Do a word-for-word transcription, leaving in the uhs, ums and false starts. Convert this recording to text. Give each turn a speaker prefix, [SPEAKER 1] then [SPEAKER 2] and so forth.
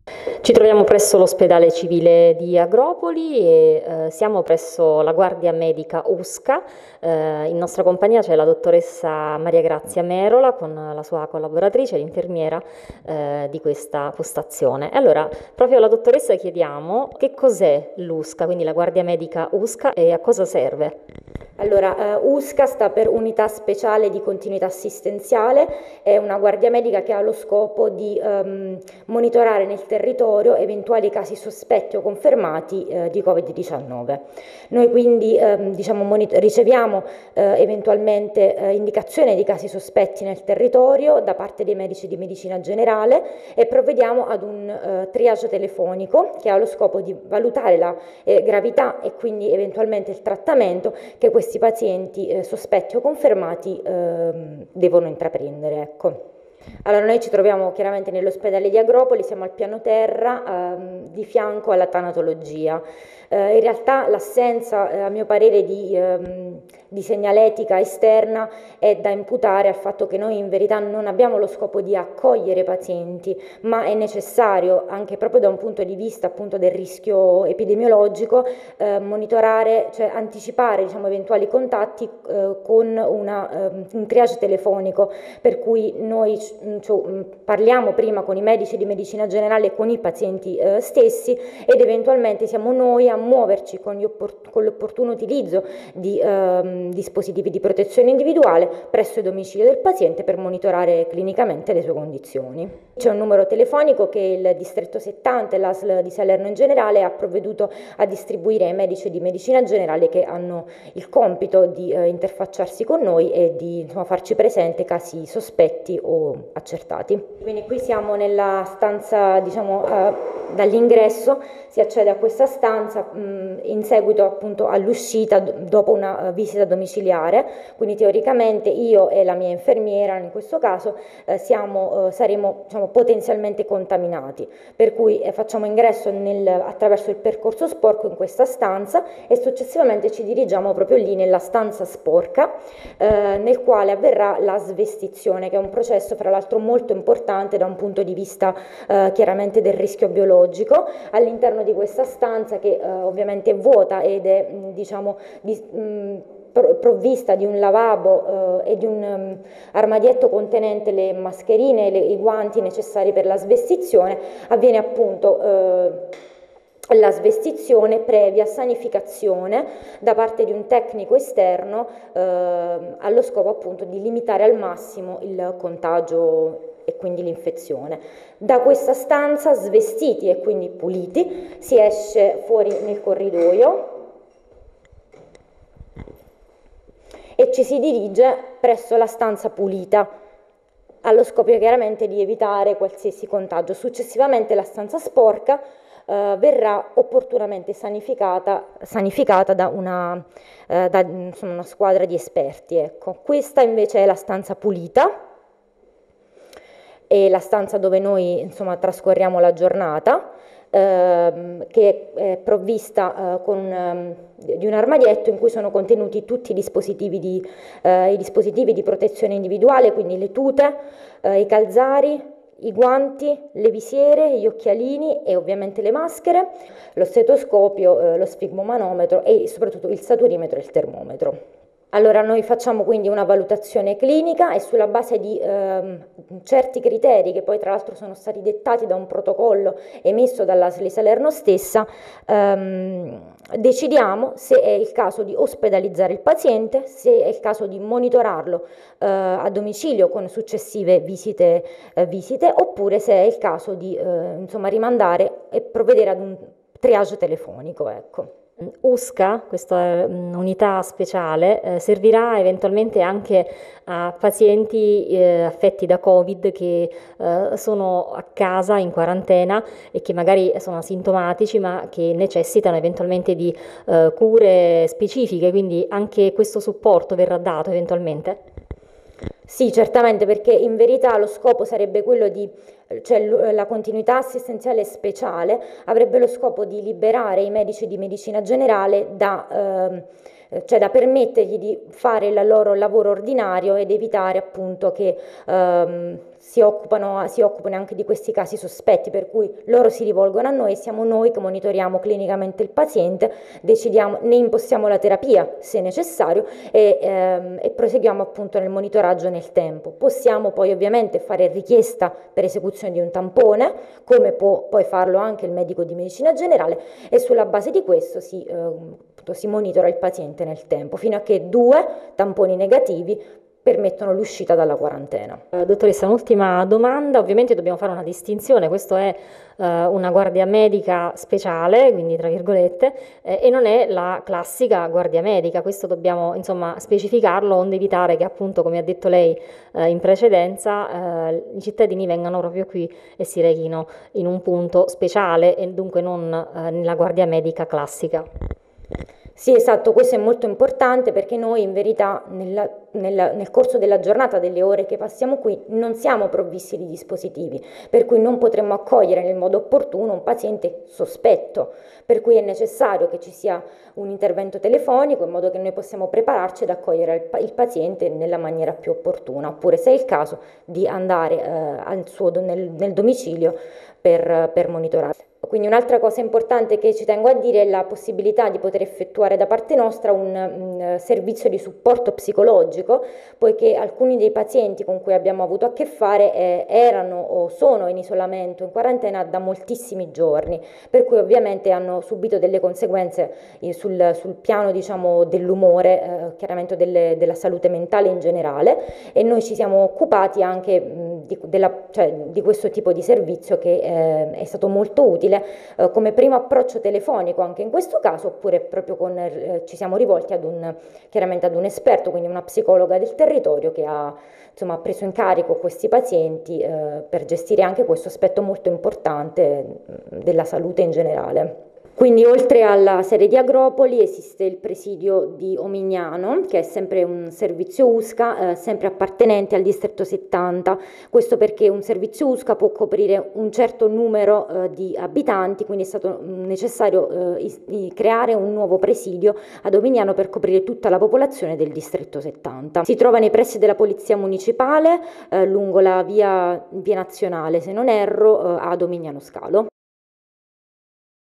[SPEAKER 1] Ci troviamo presso l'ospedale civile di Agropoli e eh, siamo presso la guardia medica U S C A. Eh, in nostra compagnia c'è la dottoressa Maria Grazia Merola con la sua collaboratrice, l'infermiera eh, di questa postazione. E allora, proprio alla dottoressa chiediamo che cos'è l'U S C A, quindi la guardia medica U S C A, e a cosa serve.
[SPEAKER 2] Allora, uh, U S C A sta per Unità Speciale di Continuità Assistenziale, è una guardia medica che ha lo scopo di um, monitorare nel territorio eventuali casi sospetti o confermati uh, di Covid diciannove. Noi quindi um, diciamo, riceviamo uh, eventualmente uh, indicazione di casi sospetti nel territorio da parte dei medici di medicina generale e provvediamo ad un uh, triage telefonico che ha lo scopo di valutare la eh, gravità e quindi eventualmente il trattamento che questi questi pazienti eh, sospetti o confermati eh, devono intraprendere. Ecco. Allora, noi ci troviamo chiaramente nell'ospedale di Agropoli, siamo al piano terra, ehm, di fianco alla tanatologia. Eh, in realtà l'assenza, eh, a mio parere, di, ehm, di segnaletica esterna è da imputare al fatto che noi in verità non abbiamo lo scopo di accogliere pazienti, ma è necessario, anche proprio da un punto di vista appunto del rischio epidemiologico, eh, monitorare, cioè anticipare diciamo, eventuali contatti eh, con una, eh, un triage telefonico, per cui noi cioè, parliamo prima con i medici di medicina generale e con i pazienti eh, stessi ed eventualmente siamo noi a muoverci con, gli opport- con l'opportuno utilizzo di ehm, dispositivi di protezione individuale presso il domicilio del paziente per monitorare clinicamente le sue condizioni. C'è un numero telefonico che il distretto settanta e l'A S L di Salerno in generale ha provveduto a distribuire ai medici di medicina generale che hanno il compito di eh, interfacciarsi con noi e di insomma, farci presente casi sospetti o accertati. Quindi qui siamo nella stanza, diciamo, eh, dall'ingresso si accede a questa stanza mh, in seguito appunto all'uscita dopo una uh, visita domiciliare, quindi teoricamente io e la mia infermiera in questo caso eh, siamo, eh, saremo diciamo, potenzialmente contaminati, per cui eh, facciamo ingresso nel, attraverso il percorso sporco in questa stanza e successivamente ci dirigiamo proprio lì nella stanza sporca eh, nel quale avverrà la svestizione, che è un processo fra l'altro molto importante da un punto di vista eh, chiaramente del rischio biologico. All'interno di questa stanza che eh, ovviamente è vuota ed è mh, diciamo di, mh, provvista di un lavabo eh, e di un um, armadietto contenente le mascherine e le, i guanti necessari per la svestizione, avviene appunto eh, la svestizione previa sanificazione da parte di un tecnico esterno eh, allo scopo appunto di limitare al massimo il contagio e quindi l'infezione. Da questa stanza, svestiti e quindi puliti, si esce fuori nel corridoio e ci si dirige presso la stanza pulita, allo scopo chiaramente di evitare qualsiasi contagio. Successivamente la stanza sporca eh, verrà opportunamente sanificata, sanificata da, una, eh, da insomma, una squadra di esperti. Ecco. Questa invece è la stanza pulita, è la stanza dove noi insomma, trascorriamo la giornata, ehm, che è provvista eh, con un, di un armadietto in cui sono contenuti tutti i dispositivi di, eh, i dispositivi di protezione individuale, quindi le tute, eh, i calzari, i guanti, le visiere, gli occhialini e ovviamente le maschere, lo stetoscopio, eh, lo sfigmomanometro e soprattutto il saturimetro e il termometro. Allora noi facciamo quindi una valutazione clinica e sulla base di ehm, certi criteri che poi tra l'altro sono stati dettati da un protocollo emesso dall'A S L di Salerno stessa, ehm, decidiamo se è il caso di ospedalizzare il paziente, se è il caso di monitorarlo eh, a domicilio con successive visite, eh, visite oppure se è il caso di eh, insomma, rimandare e provvedere ad un triage telefonico. Ecco.
[SPEAKER 1] U S C A, questa um, unità speciale, eh, servirà eventualmente anche a pazienti eh, affetti da Covid che eh, sono a casa in quarantena e che magari sono asintomatici ma che necessitano eventualmente di eh, cure specifiche, quindi anche questo supporto verrà dato eventualmente?
[SPEAKER 2] Sì, certamente, perché in verità lo scopo sarebbe quello di, cioè la continuità assistenziale speciale avrebbe lo scopo di liberare i medici di medicina generale da, eh, cioè da permettergli di fare il loro lavoro ordinario ed evitare appunto che ehm, si occupano, si occupano anche di questi casi sospetti, per cui loro si rivolgono a noi e siamo noi che monitoriamo clinicamente il paziente, decidiamo, ne impostiamo la terapia se necessario e, ehm, e proseguiamo appunto nel monitoraggio nel tempo. Possiamo poi ovviamente fare richiesta per esecuzione di un tampone, come può poi farlo anche il medico di medicina generale, e sulla base di questo si, eh, si monitora il paziente nel tempo, fino a che due tamponi negativi permettono l'uscita dalla quarantena.
[SPEAKER 1] Eh, dottoressa, un'ultima domanda, ovviamente dobbiamo fare una distinzione, questo è eh, una guardia medica speciale, quindi tra virgolette, eh, e non è la classica guardia medica, questo dobbiamo insomma specificarlo onde evitare che appunto, come ha detto lei eh, in precedenza, eh, i cittadini vengano proprio qui e si rechino in un punto speciale e dunque non eh, nella guardia medica classica.
[SPEAKER 2] Sì, esatto, questo è molto importante perché noi in verità nella, nella, nel corso della giornata, delle ore che passiamo qui, non siamo provvisti di dispositivi, per cui non potremmo accogliere nel modo opportuno un paziente sospetto, per cui è necessario che ci sia un intervento telefonico in modo che noi possiamo prepararci ad accogliere il, il paziente nella maniera più opportuna, oppure se è il caso di andare eh, al suo, nel, nel domicilio per, per monitorare. Quindi un'altra cosa importante che ci tengo a dire è la possibilità di poter effettuare da parte nostra un, un servizio di supporto psicologico, poiché alcuni dei pazienti con cui abbiamo avuto a che fare eh, erano o sono in isolamento, in quarantena da moltissimi giorni, per cui ovviamente hanno subito delle conseguenze eh, sul, sul piano, diciamo, dell'umore, eh, chiaramente delle, della salute mentale in generale, e noi ci siamo occupati anche mh, di, della, cioè, di questo tipo di servizio che eh, è stato molto utile eh, come primo approccio telefonico anche in questo caso, oppure proprio con, eh, ci siamo rivolti ad un, chiaramente ad un esperto, quindi una psicologa del territorio che ha insomma, preso in carico questi pazienti eh, per gestire anche questo aspetto molto importante della salute in generale. Quindi oltre alla sede di Agropoli esiste il presidio di Omignano, che è sempre un servizio U S C A, eh, sempre appartenente al distretto settanta, questo perché un servizio U S C A può coprire un certo numero eh, di abitanti, quindi è stato necessario eh, is- creare un nuovo presidio ad Omignano per coprire tutta la popolazione del distretto settanta. Si trova nei pressi della Polizia Municipale, eh, lungo la via, via Nazionale, se non erro, eh, ad Omignano Scalo.